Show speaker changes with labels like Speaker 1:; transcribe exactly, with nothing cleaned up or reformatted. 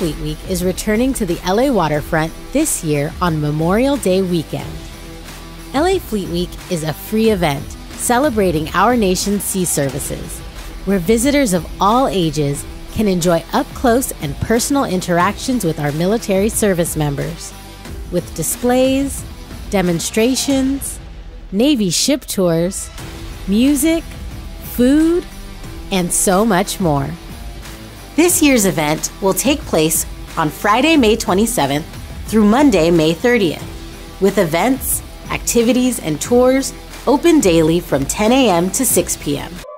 Speaker 1: Fleet Week is returning to the L A waterfront this year on Memorial Day weekend. L A Fleet Week is a free event celebrating our nation's sea services, where visitors of all ages can enjoy up-close and personal interactions with our military service members, with displays, demonstrations, Navy ship tours, music, food, and so much more. This year's event will take place on Friday, May twenty-seventh through Monday, May thirtieth, with events, activities, and tours open daily from ten A M to six P M